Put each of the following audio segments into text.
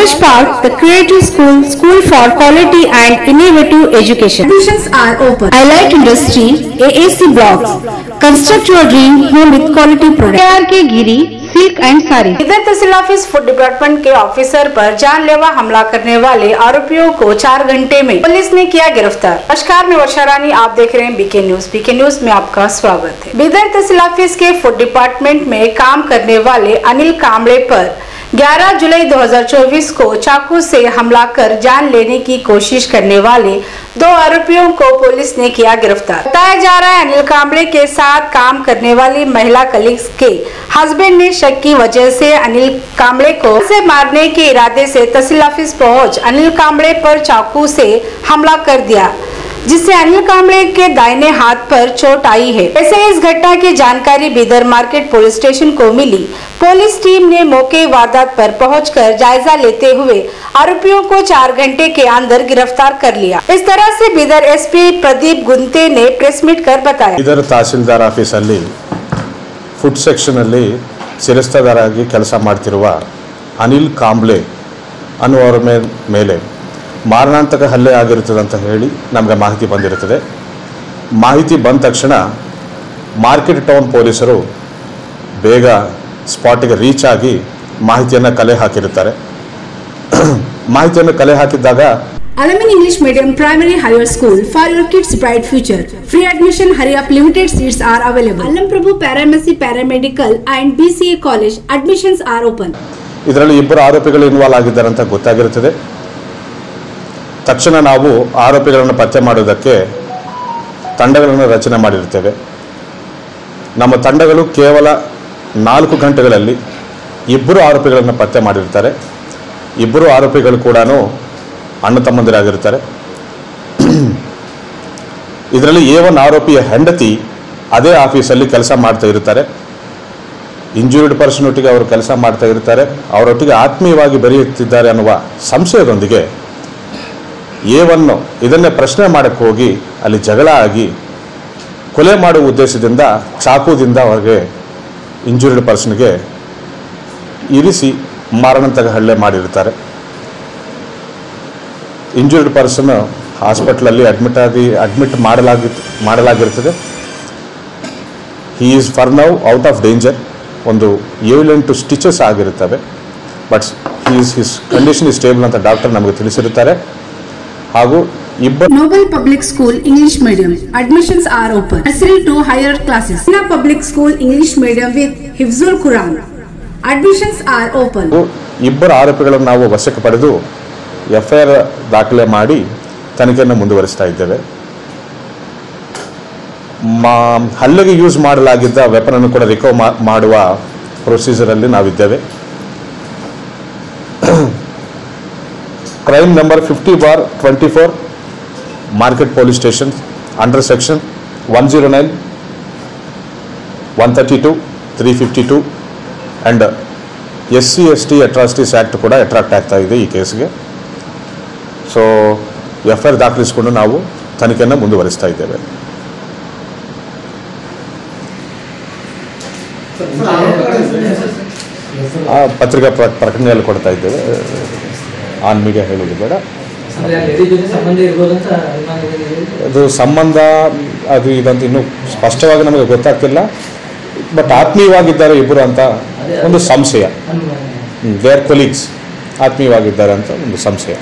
College Park, the Creative School, school for quality and innovative education. Admissions are open. I like industry, AAC blocks. Construct your dream home with quality products. KRK Giri, Silk and Sari. इधर तहसील office food department के officer पर जानलेवा हमला करने वाले आरोपियों को 4 घंटे में पुलिस ने किया गिरफ्तार। नमस्कार, मैं वर्षा रानी, आप देख रहे हैं बीके न्यूज। बीके न्यूज में आपका स्वागत है। बिदर तहसील ऑफिस के फूड डिपार्टमेंट में काम करने वाले अनिल कांबळे पर 11 जुलाई 2024 को चाकू से हमला कर जान लेने की कोशिश करने वाले 2 आरोपियों को पुलिस ने किया गिरफ्तार। बताया जा रहा है अनिल कांबळे के साथ काम करने वाली महिला कलीग्स के हस्बैंड ने शक की वजह से अनिल कांबळे को मारने के इरादे से तहसील ऑफिस पहुंच अनिल कांबळे पर चाकू से हमला कर दिया, जिससे अनिल कांबळे के दाहिने हाथ पर चोट आई है। ऐसे इस घटना की जानकारी बिदर मार्केट पुलिस स्टेशन को मिली। पुलिस टीम ने मौके वारदात पर पहुंचकर जायजा लेते हुए आरोपियों को 4 घंटे के अंदर गिरफ्तार कर लिया। इस तरह से बिदर एसपी प्रदीप गुंते ने प्रेस मीट कर बताया। बिदर तहसीलदार ಆಫೀಸ್ ಅಲ್ಲಿ ಫುಡ್ ಸೆಕ್ಷನ್ ಅಲ್ಲಿ ಶಿರಸ್ತದಾರರಾಗಿ ಕೆಲಸ ಮಾಡ್ತಿರುವ ಅನಿಲ್ ಕಾಂಬ್ಳೆ ಅನ್ನುವರ ಮೇಲೆ ಮಾರಣಾಂತಕ ಹಲ್ಲೆ ಆಗಿರುತ್ತದೆ ಅಂತ ಹೇಳಿ ನಮಗೆ ಮಾಹಿತಿ ಬಂದಿರುತ್ತದೆ। ಮಾಹಿತಿ ಬಂದ ತಕ್ಷಣ ಮಾರ್ಕೆಟ್ ಟೌನ್ ಪೊಲೀಸರು ಬೇಗ ಸ್ಪಾಟ್ಗೆ ರೀಚ್ ಆಗಿ ಮಾಹಿತಿಯನ್ನು ಕಲೆ ಹಾಕಿರುತ್ತಾರೆ। ಮಾಹಿತಿಯನ್ನು ಕಲೆ ಹಾಕಿದಾಗ Alamin English Medium Primary Higher School for your kids' bright future. Free admission, hurry up, limited seats are available. Alam Prabhu Paramedic Paramedical and BCA College admissions are open. ಇದರಲ್ಲಿ ಇಬ್ಬರು ಆರೋಪಿಗಳು ಇನ್ವಾಲ್ವ್ ಆಗಿದ್ದಾರೆ ಅಂತ ಗೊತ್ತಾಗಿರುತ್ತದೆ। ತಕ್ಷಣ ನಾವು ಆರೋಪಿಗಳನ್ನು ಪತ್ತೆ ಮಾಡೋದಕ್ಕೆ ತಂಡಗಳನ್ನು ರಚನೆ ಮಾಡಿರುತ್ತೇವೆ। ನಮ್ಮ ತಂಡಗಳು ಕೇವಲ 4 ಗಂಟೆಗಳಲ್ಲಿ ಇಬ್ಬರು ಆರೋಪಿಗಳನ್ನು ಪತ್ತೆ ಮಾಡಿರ್ತಾರೆ। ಇಬ್ಬರು ಆರೋಪಿಗಳು ಕೂಡ ಅಣ್ಣ ತಮ್ಮಂದಿರಾಗಿರ್ತಾರೆ। ಇದರಲ್ಲಿ A1 ಆರೋಪಿಯ ಹೆಂಡತಿ ಅದೇ ಆಫೀಸಲ್ಲಿ ಕೆಲಸ ಮಾಡ್ತಾ ಇರ್ತಾರೆ। ಇಂಜೂರ್ಡ್ ಪರ್ಸನ್ ಒಟ್ಟಿಗೆ ಅವರು ಕೆಲಸ ಮಾಡ್ತಾ ಇರ್ತಾರೆ, ಅವರೊಟ್ಟಿಗೆ ಆತ್ಮೀಯವಾಗಿ ಬೆರೆಯುತ್ತಿದ್ದಾರೆ ಅನ್ನುವ ಸಂಶಯದೊಂದಿಗೆ A1 ಇದನ್ನೇ ಪ್ರಶ್ನೆ ಮಾಡಕ್ಕೆ ಹೋಗಿ ಅಲ್ಲಿ ಜಗಳ ಆಗಿ ಕೊಲೆ ಮಾಡುವ ಉದ್ದೇಶದಿಂದ ಚಾಕುದಿಂದ ಅವರಿಗೆ ಇಂಜೂರ್ಡ್ ಪರ್ಸನ್ಗೆ ಇರಿಸಿ ಮಾರಣಾಂತಕ ಹಲ್ಲೆ ಮಾಡಿರ್ತಾರೆ। ಇಂಜೂರ್ಡ್ ಪರ್ಸನ್ ಹಾಸ್ಪಿಟಲಲ್ಲಿ ಅಡ್ಮಿಟ್ ಮಾಡಲಾಗಿರ್ತದೆ। He is for now out of danger. ಒಂದು 7-8 ಸ್ಟಿಚಸ್ ಆಗಿರುತ್ತವೆ, but his condition is stable ಅಂತ ಡಾಕ್ಟರ್ ನಮಗೆ ತಿಳಿಸಿರುತ್ತಾರೆ। ಹಾಗೂ Noble Public School English Medium admissions are open. Nursery to higher classes. Sina Public School English Medium with Hifzul Quran admissions are open. ಇಬ್ಬರು ಆರೋಪಿಗಳನ್ನು ನಾವು ವಶಕ್ಕೆ ಪಡೆದು FIR ದಾಖಲೆ ಮಾಡಿ ತನಿಖೆಯನ್ನು ಮುಂದುವರಿಸ್ತಾ ಇದ್ದೇವೆ। ಹಲ್ಲೆಗೆ ಯೂಸ್ ಮಾಡಲಾಗಿದ್ದ ವೆಪನ್ ಅನ್ನು ಕೂಡ ರಿಕವರ್ ಮಾಡುವ ಪ್ರೊಸೀಜರಲ್ಲಿ ನಾವಿದ್ದೇವೆ। Crime number 50/24 market police station under section 109, 132, 352 and SC/ST atrocities act ಕೂಡ ಅಟ್ರಾಕ್ಟ್ ಆಗ್ತಾ ಇದೆ ಈ ಕೇಸ್ಗೆ। ಸೊ FIR ದಾಖಲಿಸಿಕೊಂಡು ನಾವು ತನಿಖೆಯನ್ನು ಮುಂದುವರಿಸ್ತಾ ಇದ್ದೇವೆ। ಪತ್ರಿಕಾ ಪ್ರಕಟಣೆಯಲ್ಲಿ ಕೊಡ್ತಾ ಇದ್ದೇವೆ, ಆನ್ ಮೀಡಿಯಾ ಹೇಳೋದು ಬೇಡ। ಅದು ಸಂಬಂಧ ಅದು ಇದಂತ ಇನ್ನೂ ಸ್ಪಷ್ಟವಾಗಿ ನಮಗೆ ಗೊತ್ತಾಗ್ತಿಲ್ಲ, ಬಟ್ ಆತ್ಮೀಯವಾಗಿದ್ದಾರೆ ಇಬ್ಬರು ಅಂತ ಒಂದು ಸಂಶಯ। ದೇರ್ ಕೊಲೀಗ್ಸ್ ಆತ್ಮೀಯವಾಗಿದ್ದಾರೆ ಅಂತ ಒಂದು ಸಂಶಯ।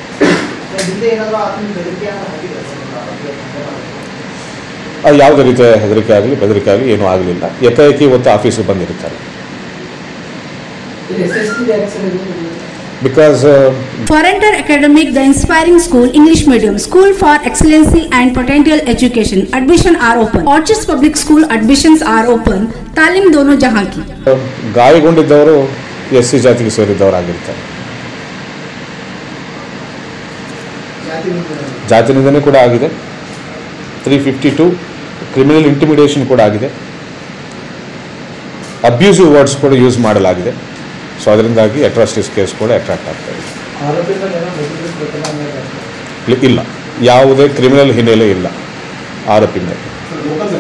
ಯಾವುದೇ ರೀತಿಯ ಹೆದರಿಕೆ ಆಗಲಿ ಬೆದರಿಕೆ ಆಗಲಿ ಏನೂ ಆಗಲಿಲ್ಲ। ಏಕಾಏಕಿ ಇವತ್ತು ಆಫೀಸಿಗೆ ಬಂದಿರ್ತಾರೆ। Because for enter academic, the Inspiring School English Medium School for Excellency and Potential Education admission are open. Orchards Public School admissions are open. तालीम दोनों जहां की। ಗಾಯಗೊಂಡಿದ್ದವರು SC ಜಾತಿಗೆ ಸೇರಿದವರಾಗಿರ್ತಾರೆ। ಜಾತಿ ನಿಂದನೆ ಕೂಡ ಆಗಿದೆ, 352 ಕ್ರಿಮಿನಲ್ ಇಂಟಿಮಿಡೇಷನ್ ಕೂಡ ಆಗಿದೆ, ಅಬ್ಯೂಸಿವ್ ವರ್ಡ್ಸ್ ಕೂಡ ಯೂಸ್ ಮಾಡಲಾಗಿದೆ। ಸೊ ಅದರಿಂದಾಗಿ ಅಟ್ರಾಸಿಟೀಸ್ ಕೇಸ್ ಕೂಡ ಅಟ್ರಾಕ್ಟ್ ಆಗ್ತಾ ಇದೆ। ಇಲ್ಲ, ಯಾವುದೇ ಕ್ರಿಮಿನಲ್ ಹಿನ್ನೆಲೆ ಇಲ್ಲ ಆರೋಪಿ ಮೇಲೆ।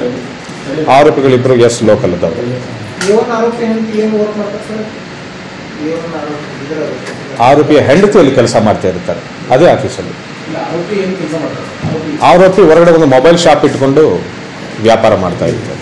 ಆರೋಪಿಗಳಿಬ್ಬರು ಲೋಕಲ್ ಇದ್ದವರು। ಆರೋಪಿಯ ಹೆಂಡತಿಯಲ್ಲಿ ಕೆಲಸ ಮಾಡ್ತಾ ಇರ್ತಾರೆ ಅದೇ ಆಫೀಸಲ್ಲಿ. ಆರೋಪಿ ಹೊರಗಡೆ ಒಂದು ಮೊಬೈಲ್ ಶಾಪ್ ಇಟ್ಕೊಂಡು ವ್ಯಾಪಾರ ಮಾಡ್ತಾ ಇರ್ತಾರೆ.